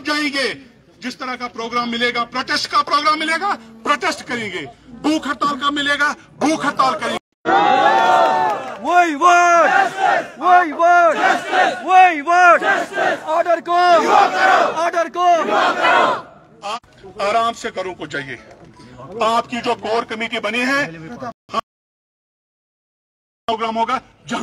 जाएंगे। जिस तरह का प्रोग्राम मिलेगा, प्रोटेस्ट का प्रोग्राम मिलेगा, प्रोटेस्ट करेंगे। भूख हड़ताल का मिलेगा, भूख हड़ताल करेंगे। वही वर्ड ऑर्डर को आराम से करो को चाहिए। आपकी जो कोर कमेटी बनी है, प्रोग्राम होगा।